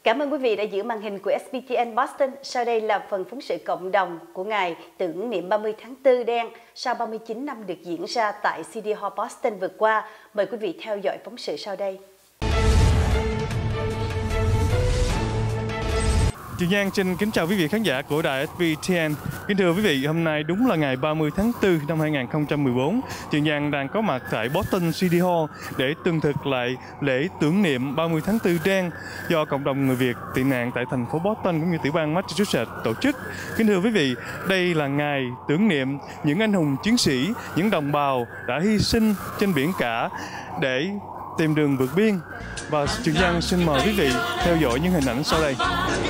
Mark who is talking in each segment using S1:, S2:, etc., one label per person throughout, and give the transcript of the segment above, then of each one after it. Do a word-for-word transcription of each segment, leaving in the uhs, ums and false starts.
S1: Cảm ơn quý vị đã giữ màn hình của ét bê tê en Boston. Sau đây là phần phóng sự cộng đồng của ngày tưởng niệm ba mươi tháng tư đen sau ba mươi chín năm được diễn ra tại City Hall Boston vừa qua. Mời quý vị theo dõi phóng sự sau đây.
S2: Trường Giang xin kính chào quý vị khán giả của đài ét bê tê en. Kính thưa quý vị, hôm nay đúng là ngày ba mươi tháng tư năm hai nghìn không trăm mười bốn. Trường Giang đang có mặt tại Boston City Hall để tường thực lại lễ tưởng niệm ba mươi tháng tư đen do cộng đồng người Việt tị nạn tại thành phố Boston cũng như tiểu bang Massachusetts tổ chức. Kính thưa quý vị, đây là ngày tưởng niệm những anh hùng chiến sĩ, những đồng bào đã hy sinh trên biển cả để tìm đường vượt biên. Và Trường Giang xin mời quý vị theo dõi những hình ảnh sau đây.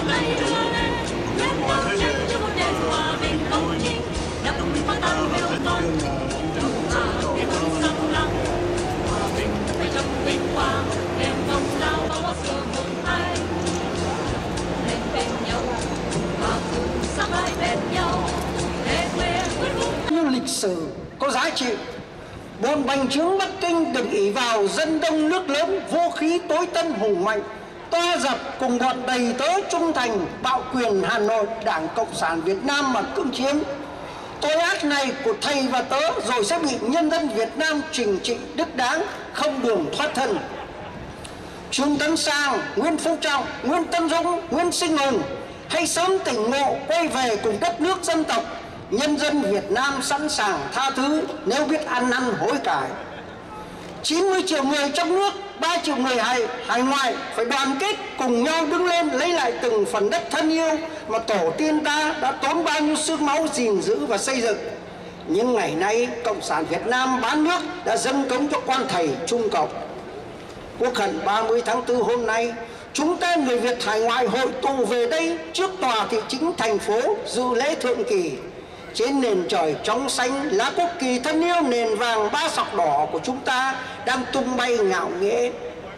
S3: Nhưng lịch sử có giá trị. Bọn bành trướng Bắc Kinh được ỷ vào dân đông nước lớn, vũ khí tối tân hùng mạnh, toa giặc cùng bọn đầy tớ trung thành bạo quyền Hà Nội, Đảng Cộng sản Việt Nam mà cưỡng chiếm. Tội ác này của thầy và tớ rồi sẽ bị nhân dân Việt Nam trừng trị đích đáng, không đường thoát thân. Trương Tấn Sang, Nguyễn Phú Trọng, Nguyễn Tân Dũng, Nguyễn Sinh Hùng hay sớm tỉnh ngộ quay về cùng đất nước dân tộc. Nhân dân Việt Nam sẵn sàng tha thứ nếu biết ăn năn hối cải. chín mươi triệu người trong nước, ba triệu người hải, hải ngoại phải đoàn kết cùng nhau đứng lên lấy lại từng phần đất thân yêu mà tổ tiên ta đã tốn bao nhiêu xương máu gìn giữ và xây dựng. Nhưng ngày nay Cộng sản Việt Nam bán nước đã dâng cống cho quan thầy Trung Cộng. Quốc khánh ba mươi tháng tư hôm nay, chúng ta người Việt hải ngoại hội tụ về đây trước tòa thị chính thành phố dự lễ thượng kỳ. Trên nền trời trong xanh, lá quốc kỳ thân yêu nền vàng ba sọc đỏ của chúng ta đang tung bay ngạo nghễ.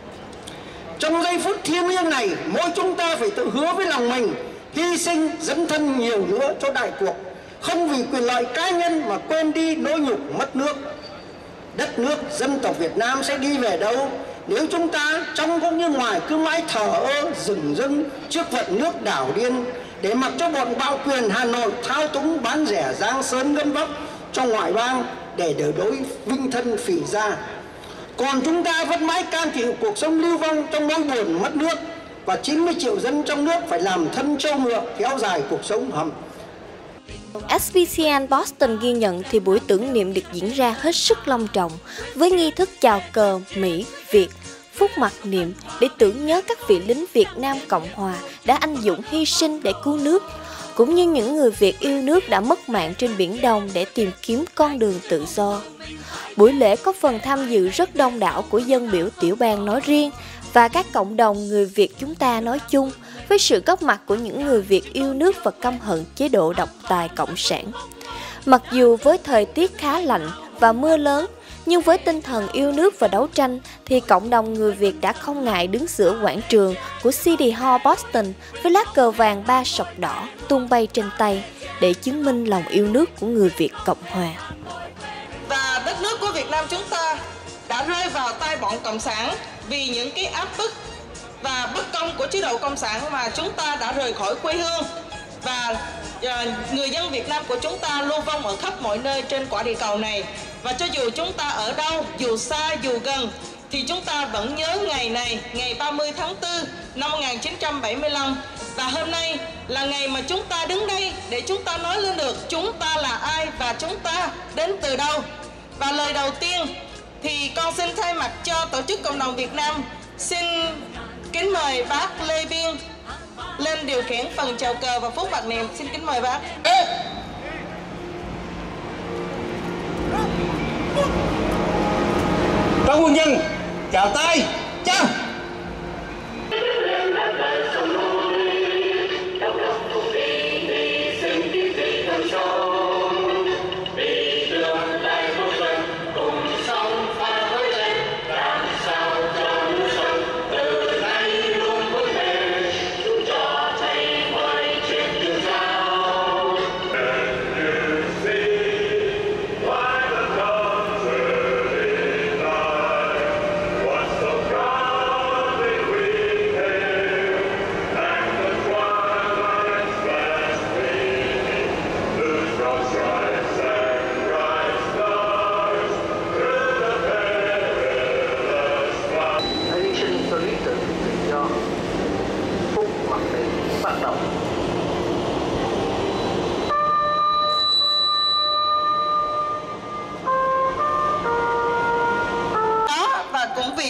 S3: Trong giây phút thiêng liêng này, mỗi chúng ta phải tự hứa với lòng mình hy sinh dấn thân nhiều nữa cho đại cuộc, không vì quyền lợi cá nhân mà quên đi nỗi nhục mất nước. Đất nước dân tộc Việt Nam sẽ đi về đâu nếu chúng ta trong cũng như ngoài cứ mãi thờ ơ dửng dưng trước vận nước đảo điên, để mặc cho bọn bạo quyền Hà Nội thao túng bán rẻ Giang Sơn Ngân Bắc trong ngoại bang để đỡ đối vinh thân phỉ gia. Còn chúng ta vẫn mãi cam chịu cuộc sống lưu vong trong nỗi buồn mất nước, và chín mươi triệu dân trong nước phải làm thân trâu ngựa kéo dài cuộc sống hầm.
S4: ét bê tê en Boston ghi nhận thì buổi tưởng niệm được diễn ra hết sức long trọng với nghi thức chào cờ Mỹ, Việt, phút mặc niệm để tưởng nhớ các vị lính Việt Nam Cộng Hòa đã anh dũng hy sinh để cứu nước, cũng như những người Việt yêu nước đã mất mạng trên Biển Đông để tìm kiếm con đường tự do. Buổi lễ có phần tham dự rất đông đảo của dân biểu tiểu bang nói riêng và các cộng đồng người Việt chúng ta nói chung, với sự góp mặt của những người Việt yêu nước và căm hận chế độ độc tài cộng sản. Mặc dù với thời tiết khá lạnh và mưa lớn, nhưng với tinh thần yêu nước và đấu tranh thì cộng đồng người Việt đã không ngại đứng giữa quảng trường của City Hall Boston với lá cờ vàng ba sọc đỏ tung bay trên tay để chứng minh lòng yêu nước của người Việt Cộng Hòa.
S5: Và đất nước của Việt Nam chúng ta đã rơi vào tay bọn cộng sản vì những cái áp bức và bất công của chế độ cộng sản mà chúng ta đã rời khỏi quê hương, và uh, người dân Việt Nam của chúng ta lưu vong ở khắp mọi nơi trên quả địa cầu này. Và cho dù chúng ta ở đâu, dù xa dù gần, thì chúng ta vẫn nhớ ngày này, ngày ba mươi tháng tư năm một nghìn chín trăm bảy mươi lăm. Và hôm nay là ngày mà chúng ta đứng đây để chúng ta nói lên được chúng ta là ai và chúng ta đến từ đâu. Và lời đầu tiên thì con xin thay mặt cho Tổ chức Cộng đồng Việt Nam xin kính mời bác Lê Biên lên điều khiển phần chào cờ và phút mặc niệm. Xin kính mời bác.
S3: Các quân nhân chào tay, chào.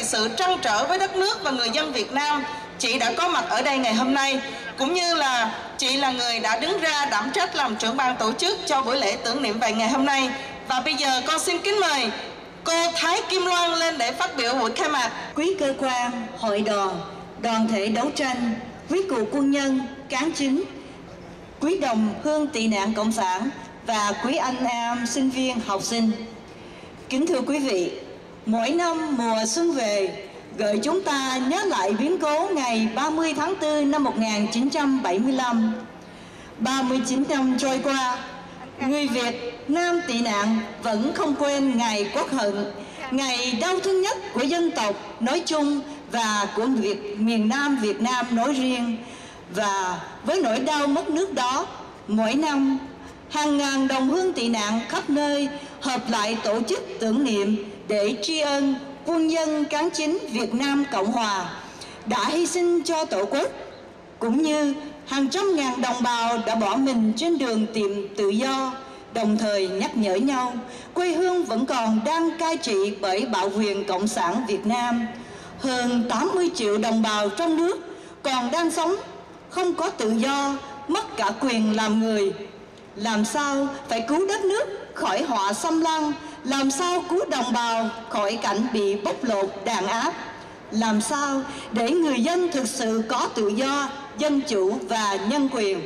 S5: sự trăn trở với đất nước và người dân Việt Nam, chị đã có mặt ở đây ngày hôm nay, cũng như là chị là người đã đứng ra đảm trách làm trưởng ban tổ chức cho buổi lễ tưởng niệm về ngày hôm nay. Và bây giờ con xin kính mời cô Thái Kim Loan lên để phát biểu buổi khai mạc.
S6: Quý cơ quan, hội đoàn, đoàn thể đấu tranh, quý cựu quân nhân, cán chính, quý đồng hương tị nạn cộng sản và quý anh em sinh viên học sinh. Kính thưa quý vị, mỗi năm mùa xuân về gợi chúng ta nhớ lại biến cố ngày ba mươi tháng tư năm một nghìn chín trăm bảy mươi lăm. ba mươi chín năm trôi qua, người Việt Nam tị nạn vẫn không quên ngày Quốc hận, ngày đau thương nhất của dân tộc nói chung và của Việt, miền Nam Việt Nam nói riêng. Và với nỗi đau mất nước đó, mỗi năm hàng ngàn đồng hương tị nạn khắp nơi hợp lại tổ chức tưởng niệm để tri ân quân nhân cán chính Việt Nam Cộng Hòa đã hy sinh cho Tổ quốc, cũng như hàng trăm ngàn đồng bào đã bỏ mình trên đường tìm tự do, đồng thời nhắc nhở nhau quê hương vẫn còn đang cai trị bởi bạo quyền Cộng sản Việt Nam. Hơn tám mươi triệu đồng bào trong nước còn đang sống không có tự do, mất cả quyền làm người. Làm sao phải cứu đất nước khỏi họa xâm lăng? Làm sao cứu đồng bào khỏi cảnh bị bóc lột đàn áp? Làm sao để người dân thực sự có tự do, dân chủ và nhân quyền?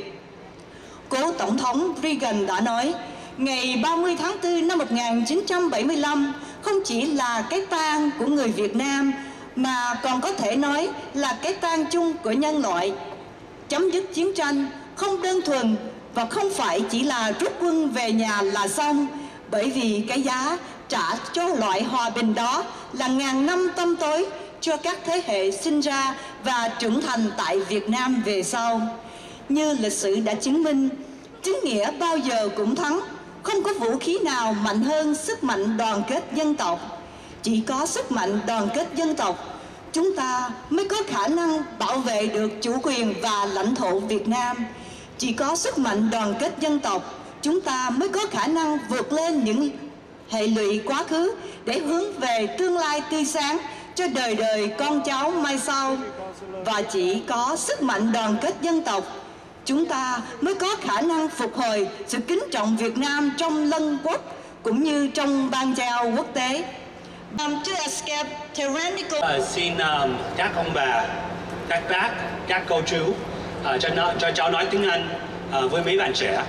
S6: Cố Tổng thống Reagan đã nói, ngày ba mươi tháng tư năm một nghìn chín trăm bảy mươi lăm không chỉ là cái tang của người Việt Nam, mà còn có thể nói là cái tang chung của nhân loại. Chấm dứt chiến tranh không đơn thuần và không phải chỉ là rút quân về nhà là xong, bởi vì cái giá trả cho loại hòa bình đó là ngàn năm tăm tối cho các thế hệ sinh ra và trưởng thành tại Việt Nam về sau. Như lịch sử đã chứng minh, chính nghĩa bao giờ cũng thắng. Không có vũ khí nào mạnh hơn sức mạnh đoàn kết dân tộc. Chỉ có sức mạnh đoàn kết dân tộc, chúng ta mới có khả năng bảo vệ được chủ quyền và lãnh thổ Việt Nam. Chỉ có sức mạnh đoàn kết dân tộc, chúng ta mới có khả năng vượt lên những hệ lụy quá khứ để hướng về tương lai tươi sáng cho đời đời con cháu mai sau. Và chỉ có sức mạnh đoàn kết dân tộc, chúng ta mới có khả năng phục hồi sự kính trọng Việt Nam trong lân quốc cũng như trong ban giao quốc tế.
S5: Um, to escape tyrannical...
S7: Uh, xin um, các ông bà, các bác, các cô chú uh, cho, nó, cho cháu nói tiếng Anh uh, với mấy bạn trẻ.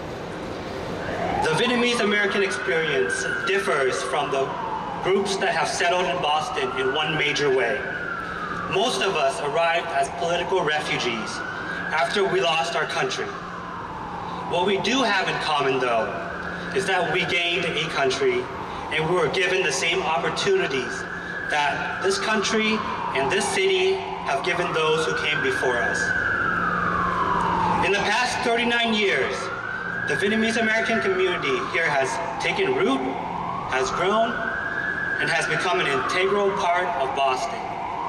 S7: The Vietnamese American experience differs from the groups that have settled in Boston in one major way. Most of us arrived as political refugees after we lost our country. What we do have in common, though, is that we gained a country and we were given the same opportunities that this country and this city have given those who came before us. In the past thirty-nine years, the Vietnamese American community here has taken root, has grown, and has become an integral part of Boston.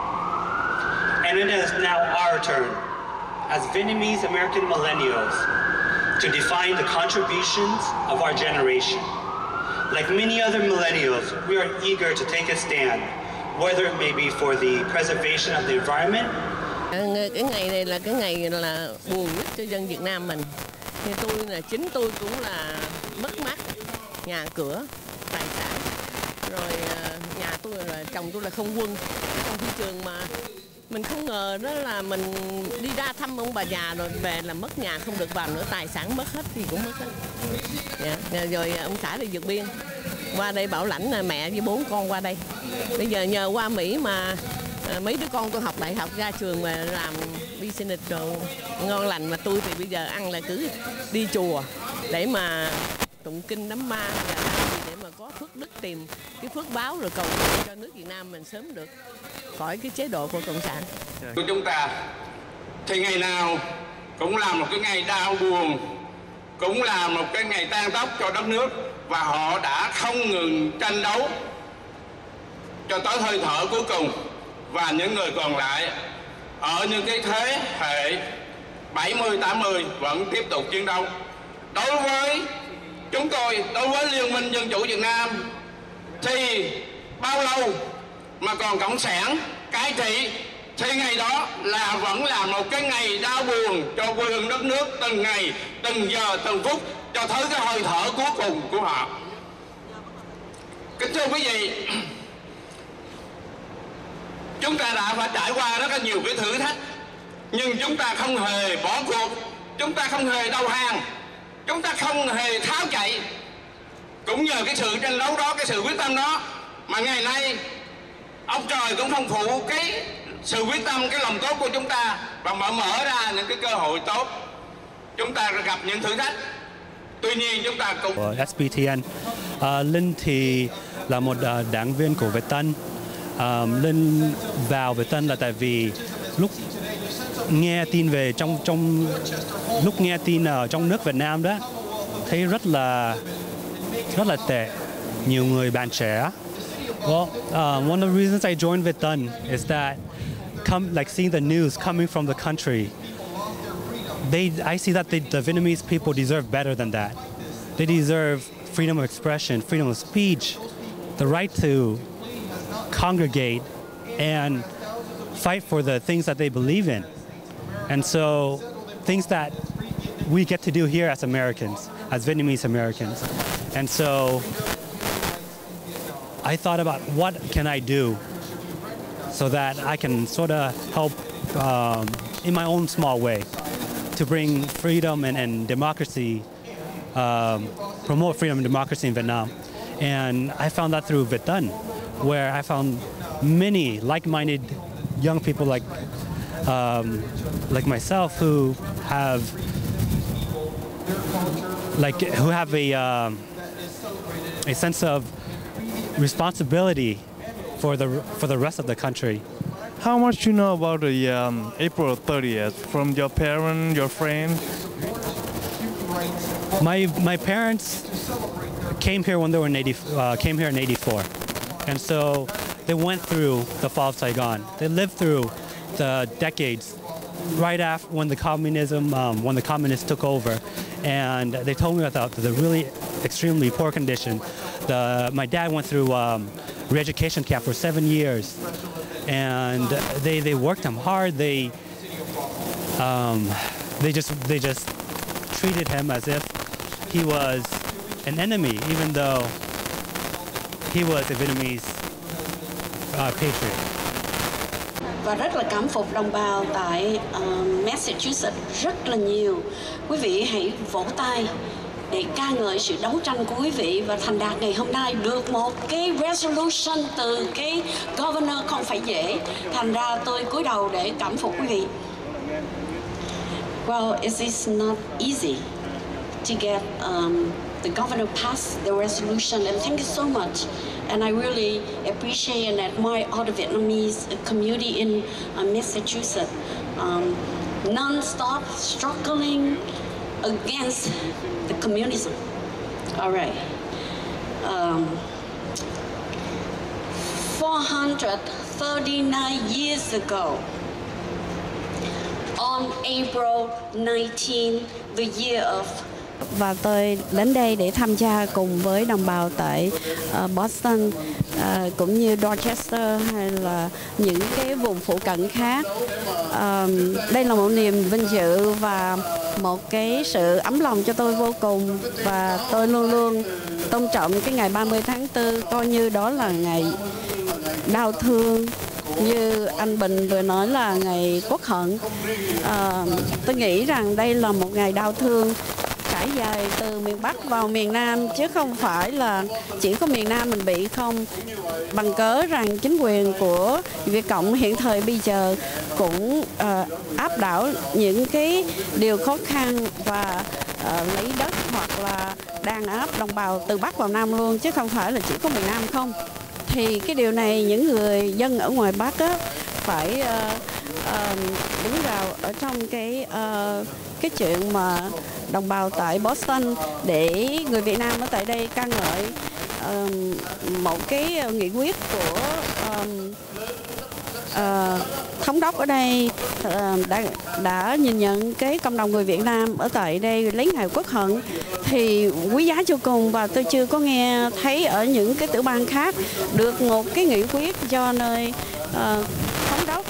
S7: And it is now our turn, as Vietnamese American millennials, to define the contributions of our generation. Like many other millennials, we are eager to take a stand, whether it may be for the preservation of the environment.
S8: Cái ngày này là cái ngày là buồn nhất cho dân Việt Nam mình. Thì tôi là chính tôi cũng là mất mát nhà cửa, tài sản. Rồi nhà tôi là chồng tôi là không quân trong thị trường, mà mình không ngờ đó là mình đi ra thăm ông bà già rồi về là mất nhà không được vào nữa, tài sản mất hết thì cũng mất hết. Dạ. Rồi ông xã đi vượt biên qua đây bảo lãnh là mẹ với bốn con qua đây. Bây giờ nhờ qua Mỹ mà mấy đứa con tôi học đại học ra trường mà làm business rồi ngon lành, mà tôi thì bây giờ ăn là cứ đi chùa để mà tụng kinh đám ma và làm gì để mà có phước đức, tìm cái phước báo rồi cầu cho nước Việt Nam mình sớm được khỏi cái chế độ của cộng sản.
S9: Của chúng ta thì ngày nào cũng là một cái ngày đau buồn, cũng là một cái ngày tan tóc cho đất nước, và họ đã không ngừng tranh đấu cho tới hơi thở cuối cùng. Và những người còn lại ở những cái thế hệ bảy mươi tám mươi vẫn tiếp tục chiến đấu. Đối với chúng tôi, đối với Liên minh Dân chủ Việt Nam thì bao lâu mà còn cộng sản cai trị, thì ngày đó là vẫn là một cái ngày đau buồn cho quê hương đất nước, từng ngày, từng giờ, từng phút, cho tới cái hơi thở cuối cùng của họ. Kính thưa quý vị, chúng ta đã phải trải qua rất là nhiều cái thử thách, nhưng chúng ta không hề bỏ cuộc, chúng ta không hề đầu hàng, chúng ta không hề tháo chạy. Cũng nhờ cái sự tranh đấu đó, cái sự quyết tâm đó, mà ngày nay ông trời cũng phong phụ cái sự quyết tâm, cái lòng tốt của chúng ta, và mở mở ra những cái cơ hội tốt. Chúng ta gặp những thử thách, tuy nhiên chúng ta cũng...
S10: Của ét pê tê en, à, Linh thì là một uh, đảng viên của Việt Tân. Uh, Linh vào Việt Tân là tại vì lúc nghe tin về trong trong lúc nghe tin ở trong nước Việt Nam đó, thấy rất là rất là tệ, nhiều người bạn trẻ. Well, uh, one of the reasons I joined Việt Tân is that come like seeing the news coming from the country. They, I see that they, the Vietnamese people deserve better than that. They deserve freedom of expression, freedom of speech, the right to congregate and fight for the things that they believe in. And so things that we get to do here as Americans, as Vietnamese Americans. And so I thought about what can I do so that I can sort of help um, in my own small way to bring freedom and, and democracy, um, promote freedom and democracy in Vietnam. And I found that through Việt Tân, where I found many like-minded young people like um, like myself who have like who have a um, a sense of responsibility for the for the rest of the country.
S2: How much you know about the um, April thirtieth from your parents, your friends?
S10: My my parents came here when they were in eighty, uh, came here in eighty-four, and so they went through the fall of Saigon. They lived through the decades right after when the communism, um, when the communists took over, and they told me about the really extremely poor condition. The, my dad went through um, re-education camp for seven years, and they they worked him hard. They um, they just they just treated him as if he was an enemy, even though he was a Vietnamese uh, patriot.
S11: Và rất là cảm phục đồng bào tại uh, Massachusetts rất là nhiều. Quý vị hãy vỗ tay để ca ngợi sự đấu tranh của quý vị, và thành đạt ngày hôm nay được một cái resolution từ cái governor không phải dễ. Thành ra tôi cúi đầu để cảm phục quý vị. Well, it is not easy to get um, the governor passed the resolution, and thank you so much. And I really appreciate and admire all the Vietnamese community in uh, Massachusetts, um, non-stop struggling against the communism. All right. Um, four hundred thirty-nine years ago, on April nineteenth, the year of
S12: Và tôi đến đây để tham gia cùng với đồng bào tại uh, Boston, uh, cũng như Dorchester hay là những cái vùng phụ cận khác. Uh, đây là một niềm vinh dự và một cái sự ấm lòng cho tôi vô cùng, và tôi luôn luôn tôn trọng cái ngày ba mươi tháng tư, coi như đó là ngày đau thương. Như anh Bình vừa nói là ngày Quốc hận. À, tôi nghĩ rằng đây là một ngày đau thương trải dài từ miền Bắc vào miền Nam, chứ không phải là chỉ có miền Nam mình bị không. Bằng cớ rằng chính quyền của Việt Cộng hiện thời bây giờ cũng uh, áp đảo những cái điều khó khăn và uh, lấy đất hoặc là đàn áp đồng bào từ Bắc vào Nam luôn, chứ không phải là chỉ có miền Nam không. Thì cái điều này những người dân ở ngoài Bắc á, phải uh, uh, đứng vào ở trong cái uh, cái chuyện mà đồng bào tại Boston, để người Việt Nam ở tại đây ca ngợi uh, một cái nghị quyết của um, uh, thống đốc ở đây uh, đã, đã nhìn nhận cái cộng đồng người Việt Nam ở tại đây lấy ngày Quốc hận. thì quý giá cho cùng, và tôi chưa có nghe thấy ở những cái tiểu bang khác được một cái nghị quyết cho nơi uh, thống đốc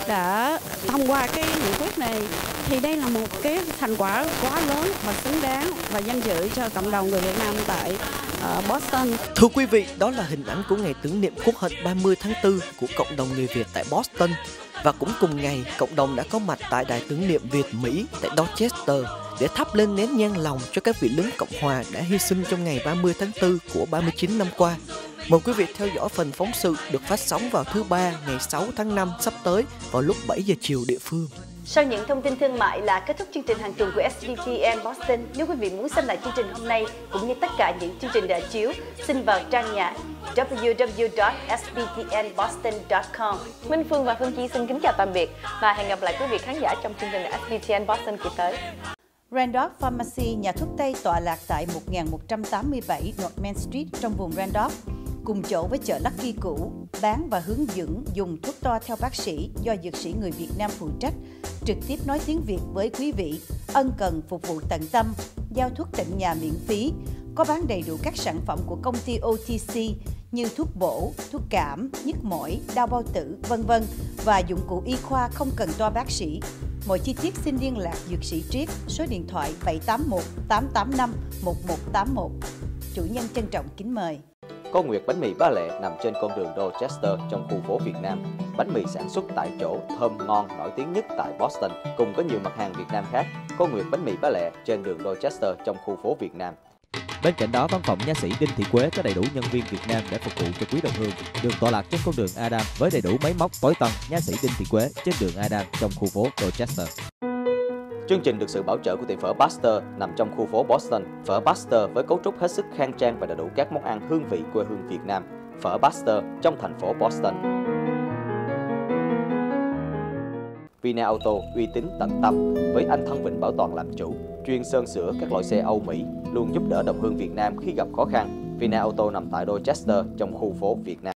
S12: đã thông qua cái nghị quyết này. Thì đây là một cái thành quả quá lớn và xứng đáng và danh dự cho cộng đồng người Việt Nam tại uh, Boston.
S13: Thưa quý vị, đó là hình ảnh của ngày tưởng niệm Quốc hận ba mươi tháng tư của cộng đồng người Việt tại Boston. Và cũng cùng ngày, cộng đồng đã có mặt tại đài tưởng niệm Việt-Mỹ tại Dorchester để thắp lên nén nhang lòng cho các vị lính Cộng hòa đã hy sinh trong ngày ba mươi tháng tư của ba mươi chín năm qua. Mời quý vị theo dõi phần phóng sự được phát sóng vào thứ ba ngày sáu tháng năm sắp tới vào lúc bảy giờ chiều địa phương.
S1: Sau những thông tin thương mại là kết thúc chương trình hàng tuần của ét bê tê en Boston. Nếu quý vị muốn xem lại chương trình hôm nay cũng như tất cả những chương trình đã chiếu, xin vào trang nhà w w w chấm s b t n boston chấm com.
S14: Minh Phương và Phương Chi xin kính chào tạm biệt và hẹn gặp lại quý vị khán giả trong chương trình ét bê tê en Boston kỳ tới.
S1: Randolph Pharmacy, nhà thuốc Tây tọa lạc tại một nghìn một trăm tám mươi bảy North Main Street trong vùng Randolph, cùng chỗ với chợ Lucky cũ, bán và hướng dẫn dùng thuốc to theo bác sĩ do dược sĩ người Việt Nam phụ trách, trực tiếp nói tiếng Việt với quý vị, ân cần phục vụ tận tâm, giao thuốc tận nhà miễn phí, có bán đầy đủ các sản phẩm của công ty o tê xê như thuốc bổ, thuốc cảm, nhức mỏi, đau bao tử, vân vân và dụng cụ y khoa không cần toa bác sĩ. Mọi chi tiết xin liên lạc dược sĩ Triết, số điện thoại bảy tám một tám tám năm một một tám một. Chủ nhân trân trọng kính mời.
S15: Cô Nguyệt bánh mì Ba Lệ nằm trên con đường Dorchester trong khu phố Việt Nam. Bánh mì sản xuất tại chỗ, thơm ngon, nổi tiếng nhất tại Boston, cùng có nhiều mặt hàng Việt Nam khác. Cô Nguyệt bánh mì Ba Lệ trên đường Dorchester trong khu phố Việt Nam.
S16: Bên cạnh đó, văn phòng nha sĩ Đinh Thị Quế có đầy đủ nhân viên Việt Nam để phục vụ cho quý đồng hương. Đường tọa lạc trên con đường Adam với đầy đủ máy móc tối tân. Nha sĩ Đinh Thị Quế trên đường Adam trong khu phố Dorchester.
S15: Chương trình được sự bảo trợ của tiệm phở Baxter nằm trong khu phố Boston. Phở Baxter với cấu trúc hết sức khang trang và đầy đủ các món ăn hương vị quê hương Việt Nam. Phở Baxter trong thành phố Boston. Vina Auto uy tín tận tâm với anh Thân Vịnh Bảo Toàn làm chủ, chuyên sơn sửa các loại xe Âu Mỹ, luôn giúp đỡ đồng hương Việt Nam khi gặp khó khăn. Vina Auto nằm tại Dorchester trong khu phố Việt Nam.